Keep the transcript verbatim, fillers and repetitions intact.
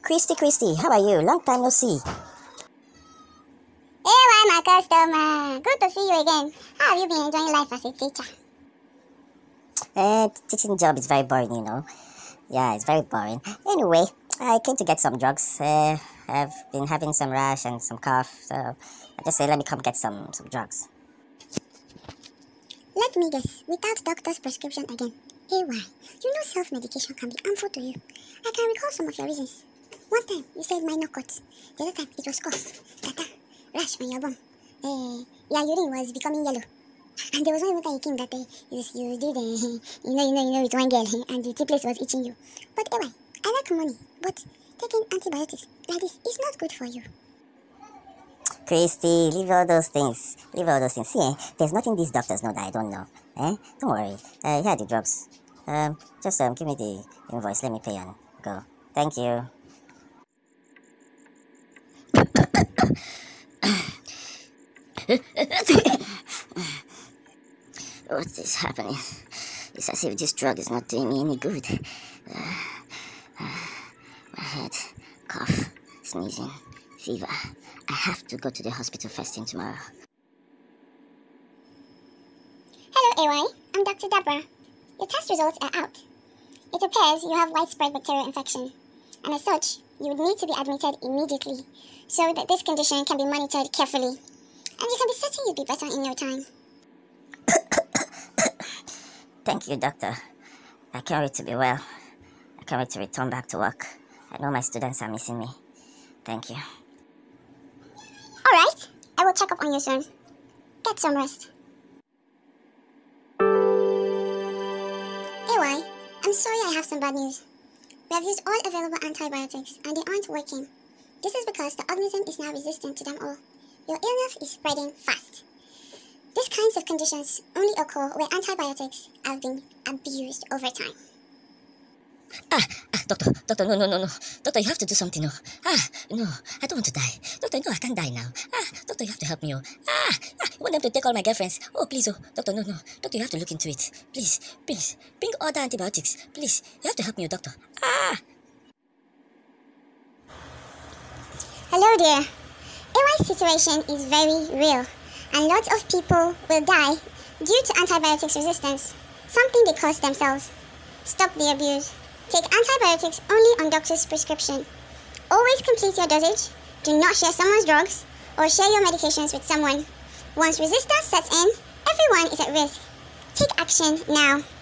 Christy, Christy, how are you? Long time no see. Hey, why my customer? Good to see you again. How have you been enjoying life as a teacher? Uh, teaching job is very boring, you know. Yeah, it's very boring. Anyway, I came to get some drugs. Uh, I've been having some rash and some cough, so I just said let me come get some, some drugs. Let me guess, without doctor's prescription again. Hey, why? You know self-medication can be harmful to you. I can recall some of your reasons. One time, you said minor cuts. The other time, it was cough, catarrh, rash on your bum. Uh, your urine was becoming yellow. And there was one time you came that uh, you, you did, uh, you know, you know, you know, with one girl, and the place was itching you. But anyway, I like money, but taking antibiotics like this is not good for you. Christy, leave all those things. Leave all those things. See, eh, there's nothing these doctors know that I don't know. Eh? Don't worry. Uh, here are the drugs. Um, just um, give me the invoice. Let me pay and go. Thank you. What is happening? It's as if this drug is not doing me any good. Uh, uh, my head, cough, sneezing, fever. I have to go to the hospital first thing tomorrow. Hello, A Y. I'm Doctor Deborah. Your test results are out. It appears you have widespread bacterial infection, and as such, you would need to be admitted immediately so that this condition can be monitored carefully, and you can be certain you'll be better in no time. Thank you, doctor. I can't wait to be well. I can't wait to return back to work. I know my students are missing me. Thank you. Alright, I will check up on you soon. Get some rest. A Y, I'm sorry I have some bad news. We have used all available antibiotics and they aren't working. This is because the organism is now resistant to them all. Your illness is spreading fast. These kinds of conditions only occur where antibiotics have been abused over time. Ah, ah, doctor, doctor, no, no, no, no. Doctor, you have to do something, no. Ah, no, I don't want to die. Doctor, no, I can't die now. Ah, doctor, you have to help me, oh. Ah, ah, you want them to take all my girlfriends. Oh, please, oh. Doctor, no, no. Doctor, you have to look into it. Please, please, bring all the antibiotics. Please, you have to help me, oh, doctor. Ah! Hello there. A Y's situation is very real, and lots of people will die due to antibiotics resistance, something they cause themselves. Stop the abuse. Take antibiotics only on doctor's prescription. Always complete your dosage. Do not share someone's drugs or share your medications with someone. Once resistance sets in, everyone is at risk. Take action now.